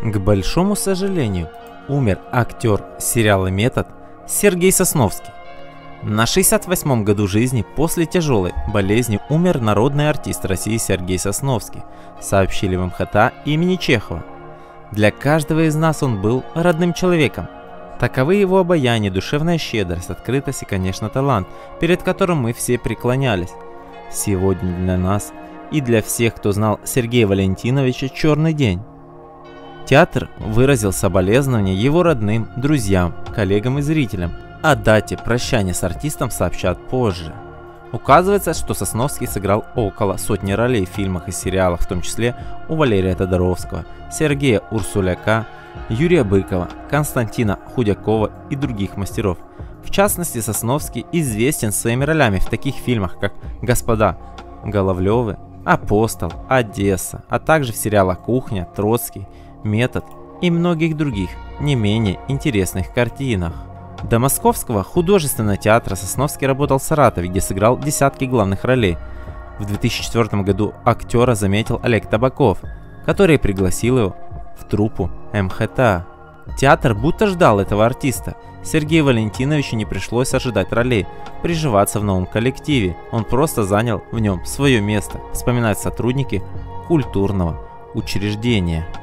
К большому сожалению, умер актер сериала «Метод» Сергей Сосновский. На 68-м году жизни после тяжелой болезни умер народный артист России Сергей Сосновский, сообщили в МХТ имени Чехова. Для каждого из нас он был родным человеком. Таковы его обаяние, душевная щедрость, открытость и, конечно, талант, перед которым мы все преклонялись. Сегодня для нас и для всех, кто знал Сергея Валентиновича, черный день. Театр выразил соболезнования его родным, друзьям, коллегам и зрителям. О дате прощания с артистом сообщат позже. Указывается, что Сосновский сыграл около сотни ролей в фильмах и сериалах, в том числе у Валерия Тодоровского, Сергея Урсуляка, Юрия Быкова, Константина Худякова и других мастеров. В частности, Сосновский известен своими ролями в таких фильмах, как «Господа Головлевы», «Апостол», «Одесса», а также в сериалах «Кухня», «Троцкий», «Метод» и многих других, не менее интересных картинах. До Московского художественного театра Сосновский работал в Саратове, где сыграл десятки главных ролей. В 2004 году актера заметил Олег Табаков, который пригласил его в труппу МХТ. Театр будто ждал этого артиста. Сергею Валентиновичу не пришлось ожидать ролей, приживаться в новом коллективе. Он просто занял в нем свое место, вспоминают сотрудники культурного учреждения.